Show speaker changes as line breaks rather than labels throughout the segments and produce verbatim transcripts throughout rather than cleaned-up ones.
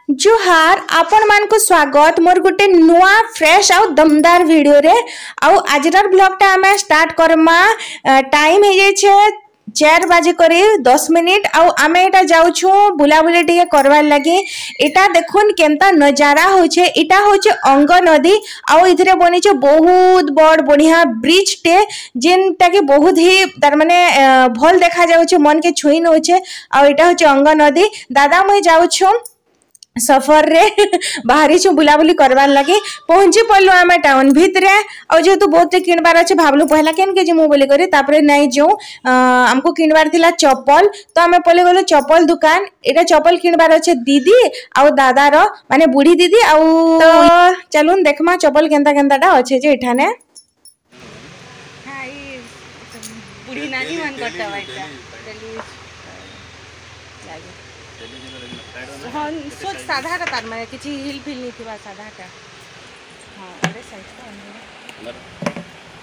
जोहार आपण मान को स्वागत मोर गुटे नुआ फ्रेश आउ दमदार वीडियो रे आउ आजर ब्लॉग टा हमें स्टार्ट करमा टाइम हे जे छे चार बजे करे दस मिनिट आउ आमे एटा जाउछु बुलाबुली टिके करवार लागि। एटा देखुन केनता नजारा होछे। एटा होछे अंग नदी आउ इधरे बनी छे बहुत बड़ बढ़िया ब्रिज टे जेनटा के बहुत ही तार माने भल देखा जाउछे मन के छुई नउछे। आउ एटा होछे अंग नदी। दादा मुई जाउछु सफर रे बाहरी छु बुलाबुली करवार लगी। पहुंची पड़लु आमे टाउन भितरे और जेतु बहुत किनबार अच्छे भावलु पहला केन के जिमु बोली करी तापरे नहीं जो हमको किनबार थिला चप्पल तो आमे पले गलो चप्पल दुकान। एटा चप्पल किनबार अच्छे दीदी आउ दादा रो माने बुढ़ी दीदी आउ तो चलुन देखमा चप्पल केनता केनताटा अच्छे जे एठाने।
हां ई बुढ़ी नानी मन करता बाइटा हाँ सोच साधा का तार माने किसी हिल फिल नहीं थी बात साधा का हाँ अरे साइज का अंदर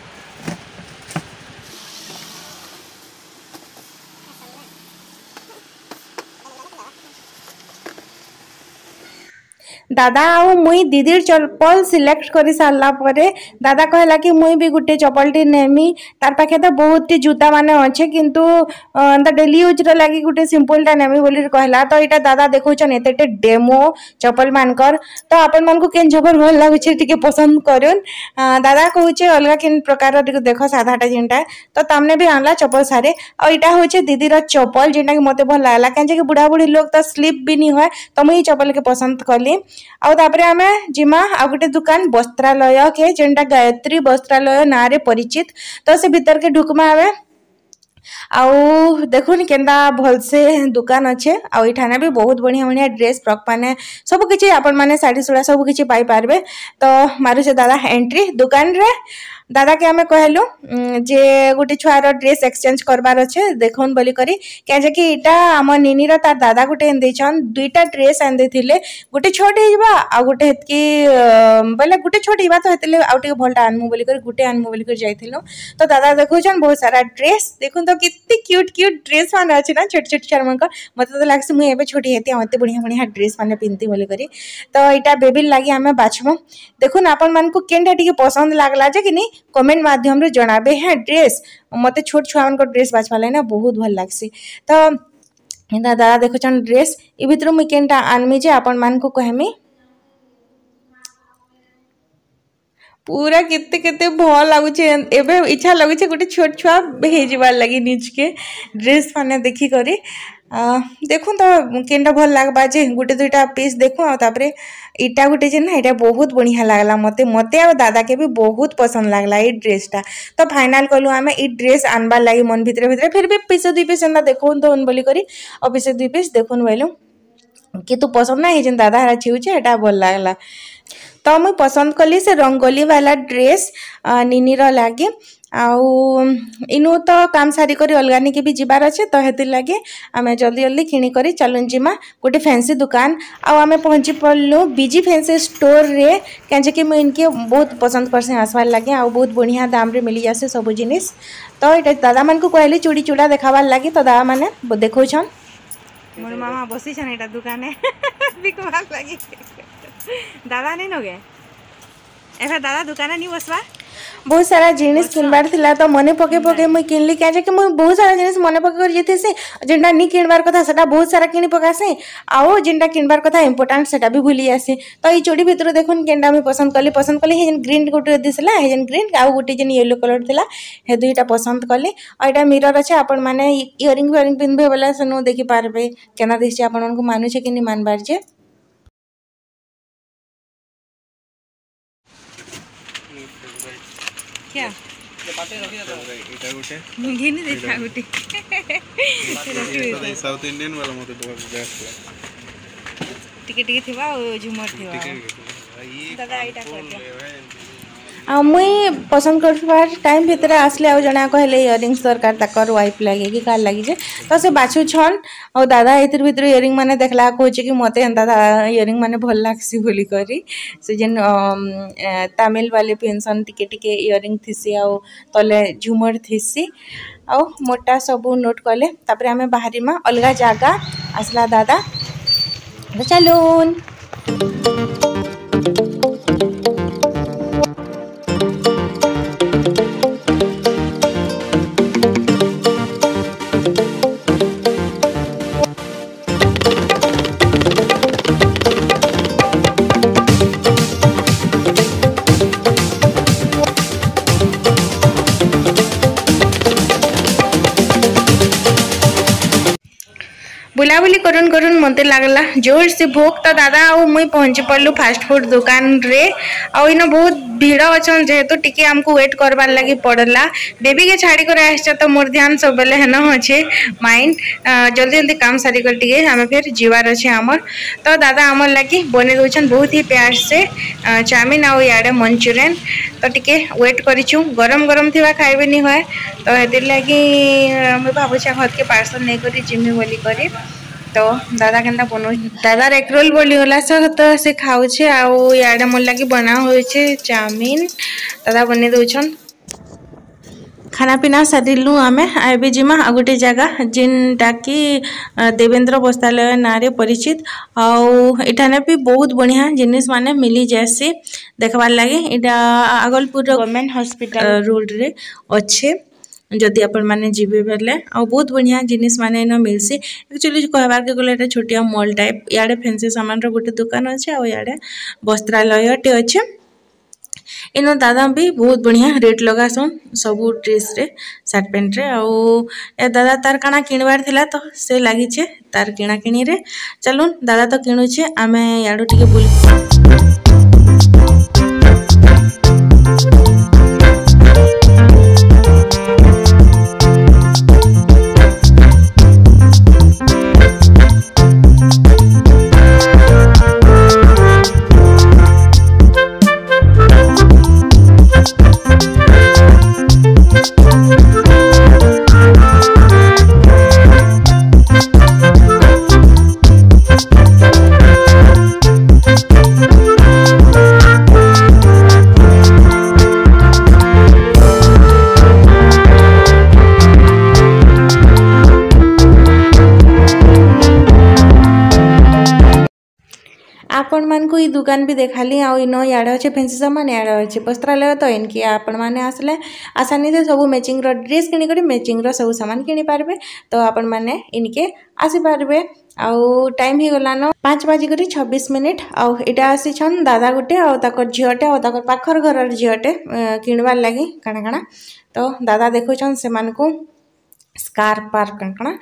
दादा आउ मुई दीदी चप्पल सिलेक्ट करी सारला परे दादा कहला कि मुई भी गुटे चप्पल टी नेमी तार पाखे तो बहुत टी जूता माने अच्छे किंतु ता डेली यूज रे लागि गुटे सिंपल टा नेमी बोली कहला। तो एटा दादा देखौछन एतेटे डेमो चप्पल मानकर तो आपन मन को केन चप्पल भल लागुछे टिके पसंद करन। दादा कहूचे अलगा केन प्रकार टिके देखो साधाटा जिनटा तो तामने भी आनला चप्पल सारे और एटा होचे दीदी रो चप्पल जेंटा कि मते भल लागला काजे कि बुढ़ा बुढ़ी लोग तो स्लिप भी नहीं होय तो मुई चप्पल के पसंद कली। आउ तापरे आमे जिमा आ गुटे दुकान वस्त्रालय के जेंटा गायत्री वस्त्रालय ना रे परिचित तो से भीतर के ढुकमा आवे आउ देखुन केंदा भल से दुकान अच्छे। आउ इठाने भी बहुत बढ़िया बढ़िया ड्रेस फ्रॉक पाने सब किछि आपन माने साड़ी सुड़ा सब किछि पाई पारबे। तो मारू से दादा एंट्री दुकान रे दादा के हमें कहलु जे गुटे छुआर ड्रेस एक्सचेंज करबार अच्छे देखुन बोली करी क्या कि इटा आम निनी रो तार दादा गुटे एन देछन दुईटा ड्रेस एन देथिले गुटे छोटे हिबा आ गुटे हेतकी बोले गुटे छोटे हिबा तो हेतले आउ टिके भलटा आनमु बोली करी गुटे आनमु बोली करी जाइथिलो। तो दादा देखौछन बहुत सारा ड्रेस देखुन तो कितनी क्यूट क्यूट ड्रेस माने अछि ना छोट छोट शर्मा का मते तो लागस मु एबे छोटी हेती मते बढ़िया बढ़िया ड्रेस माने पिनती बोली करी। तो इटा बेबी लागि हमें बाछमु देखुन आपन मन को केनटा टिके पसंद लागला जे कि नहीं कमेंट माध्यम रे जणाबे। है ड्रेस मते छोट छुआ को ड्रेस बाछवा ना बहुत भल लागसी। तो इंदा दादा देखछन ड्रेस ई भितर मु केनटा आनमी जे आपन मान को कहमी पूरा किते किते भल लागुचे एबे इच्छा लागुचे गुटे छोट छुआ भेजबार लागि निज के ड्रेस माने देखि करी देखुन तो केनटा भल लागबा जे गुटे दुईटा पीस देखु आ तापरे इटा गुटे जे ना इटा बहुत बढ़िया लागला मते मते आ दादा के भी बहुत पसंद लागला ई ड्रेसटा। तो फाइनल कलु आमे ई ड्रेस आनबार लागि मन भितरे भितरे फिर भी पीस दुई पीस एंदा देखुन तो बोली करी और पीस दुई पीस देखुन बोलु कि तू पसंद ना हे जेन दादा हरा छिउचे एटा भल लागला। तो मुई पसंद कली से रंगोली वाला ड्रेस निनी रो लागि आउ इनु तो काम सारी करी अलगानी के भी जिबार अच्छे तो हेति लगे आमे जल्दी जल्दी किणी करी चलुन जिमा गोटे फैंसी दुकान आउ आमे पहुंची पड़लु बीजी फैंसी स्टोर रे काजे कि मुई इनके बहुत पसंद करसे आसवार लगे आउ बहुत बढ़िया दाम रे मिली जासे सब जिनिस। तो एटा दादा मन को कहली चूड़ी चूड़ा देखाबार लगी तो दादा माने देखौछन
मोर मामा बसी छन एटा दुकाने बिकबार लगी दादा नहीं नगे एफा दादा दुकाने नहीं बसवा
बहुत सारा जिनिस किनबार थिला तो मने पके पके मुई किनली काजे कि मुई बहुत सारा जिनिस मने पके कर जेते से जेंटा नी किनबार कथा सेटा बहुत सारा किनी पकासे आउ जेंटा किनबार कथा इंपोर्टेंट सेटा भी भूली आसे। तो ई चूड़ी भितर देखुन केंडा मैं पसंद कली पसंद कली हेजन ग्रीन गुटे दिसला हेजन ग्रीन आउ गुटे जेन येलो कलर थिला हे दुईटा पसंद कली आ एटा मिरर अछि आपन माने इयरिंग इयरिंग पिनबे वाला सनु देखि पारबे केना दिसि आपन मन को मानु छे कि नी मानबार जे।
क्या
इटा गुटे
घिनी देखा गुटे
साउथ इंडियन वाला मते बहुत बेस्ट
टिके टिके थिबा ओ झुमर थिबा दादा इटा कर दे
आ मुई पसंद करबार टाइम भितर आसले आ जना कहले इयरिंग्स दरकार तकर वाइफ लागे कि कार लागी जे तो से बाछु छन और दादा एतिर भितर इयरिंग माने देखला कहचे कि मते एंता इयरिंग माने भल लागसी बोली करी से जेन तमिल वाले पेंशन टिके टिके इयरिंग थिसी आ तले झुमर थिसी आ मोटा सब नोट कले तापरे हमें बाहरी मा अलगा जागा आसला दादा चलून। बुलाबुली करुन करुन मत लगला जोर से भोक तो दादा आउ मुई पहुँची पड़लु फास्ट फूड दुकान रे आउ इन बहुत भीड़ अच्छा जेहेतु टिके आमको वेट करवार लगी पड़ला बेबी के छाड़ी कर आस तो मोर ध्यान सब बेले हेन अच्छे माइंड जल्दी जल्दी काम सारी कर टिके आम फिर जीवार अच्छे आमर तो दादा आमर लगी बने दौन बहुत ही प्यार से चाउमिन आउ इे मंचूरियन तो टिके वेट करूँ गरम गरम थी खाइबे नहीं हुए तो ये लगी मुझे भावुचे घर के पार्सल नहीं करी जिमी बोली करी तो दादा केन्ता बनो दादा एग रोल बोलीगला सह तो से खाऊे आउ इे मोर लगे बना हो चाउमिन दादा बने दौन खाना पीना सारिलु आम एवं जिमा आ गोटे जगह जिनटा कि देवेंद्र वस्त्रालय ना रे परिचित आठाने भी बहुत बढ़िया जिनिस माने मिली जासी देखबार लगे इटा आगलपुर गवर्नमेंट हॉस्पिटल रोड रे अच्छे जदि आपण मैंने जीवे बेले आ बहुत बढ़िया जिनिस माने न मिलसी एक्चुअली कहबार के गले एटा छोटिया मॉल टाइप इे फैंसी सामान रो गोटे दुकान अच्छे आ इे वस्त्रालय टे अच्छे इन दादा भी बहुत बढ़िया रेट लगासन सबू ड्रेस रे सार्ट पैंट रे आउ दादा तार काना किणवार थिला तो से लागिचे तार किणा किणी रे चलून दादा तो किणुचे आमे याडो टिके बुली आपण मान को दुकान भी देखाली आ इन इे अच्छे फैंसी सामान इे अच्छे वस्त्रालय तो इनकी आपण मैंने आसले आसानी से सब मैचिंग रो ड्रेस किनिक मैचिंग रो सब सामान किनी पारबे तो आपण मैंने इनके आसी पारबे आउ टाइम ही गलान पाँच बाजिक छब्बीस मिनिट आउ इटा आसी छन दादा गुटे आउ ताकर झीटे आउ पाखर घर झीटे किणवार लगी काଣା काଣା तो दादा देखुछन से मान को स्कार्फ पार्क काଣା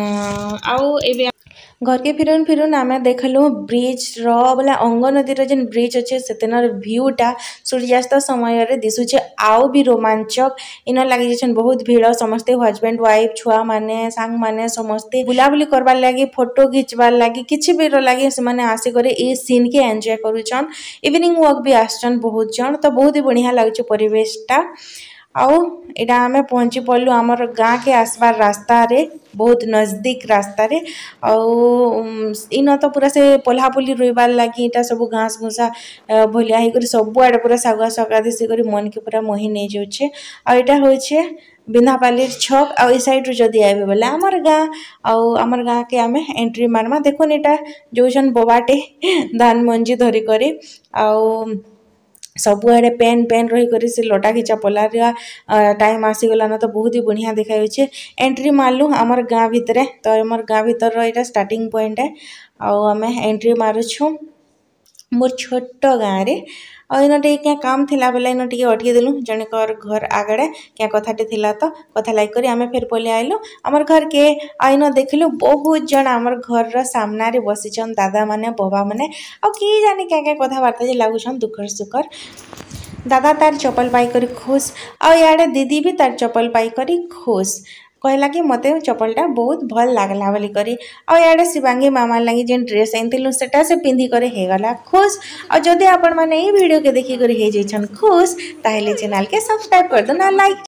आउ एबे घर के फिरुन फिरुन आम देखलु ब्रिज रो बोले अंग नदी जेन ब्रिज अच्छे से भ्यूटा सूर्यास्त समय रे दिशुचे आउ भी रोमांचक इन लगी जान बहुत भीड़ समस्ते हजबैंड वाइफ छुआ माने सांग माने समस्ते बुलाबुली करवार लगी फोटो खिंचवार लगी किसी भी लगी से माने आसिक ये सीन के एंजॉय करुचन इवनिंग वॉक भी आसन बहुत जन तो बहुत ही बढ़िया लगे परिवेशटा आउ इटा आमे पहुँची पड़लु आमर गाँ के आसबार रास्ता रे बहुत नजदीक रास्ता रे आउ इन तो पूरा से पोल्हापुली रुइबार लगी इटा सब घास घुसा भलिया ही सब आड़े पूरा सागुआ सगा दिशी कर मन के पूरा मोहि नहीं जाऊे आटा होचे बिंधापाली छक आ साइड रू जदि आए बोले आमर गाँ आमर गाँ के आमे एंट्री मारमा देखुन इटा जो बोबाटे धान मंजी धरिक आउ सबुआड़े पेन पेन रही कर से लटा खिचा पलार टाइम आसीगला ना तो बहुत ही बढ़िया देखा एंट्री मारलु आमर गाँ भितर तो आमर गाँ भितर यहाँ स्टार्टिंग पॉइंट है आम एंट्री मारुछु मोर छोट गाँव रे और इन क्या काम थिला बेले इन टे अटके देलु जन घर आगड़े क्या कथाटे थिला तो कथा लाइक करी आमे फिर पले आइलु आमर घर के आइन देखलु बहुत जन आमर घर रो सामना रे बसिचन दादा माने बाबा माने आ कि जाने क्या क्या कथाबार्ता जे लागुछन दुखर सुखर दादा तार चप्पल पाई करी खुश आ इे दीदी भी तार चप्पल पाई करी खुश कहला कि मते चप्पलटा बहुत भल लागला बोली करी आ इे शिवांगी मामा लगी जेन ड्रेस आनथिलु सेटा से पिंधि करे हे गला खुश और जदि आपण माने ई वीडियो के देखि करी हे जैछन खुश ताहेले चैनल के सब्सक्राइब कर दो ना लाइक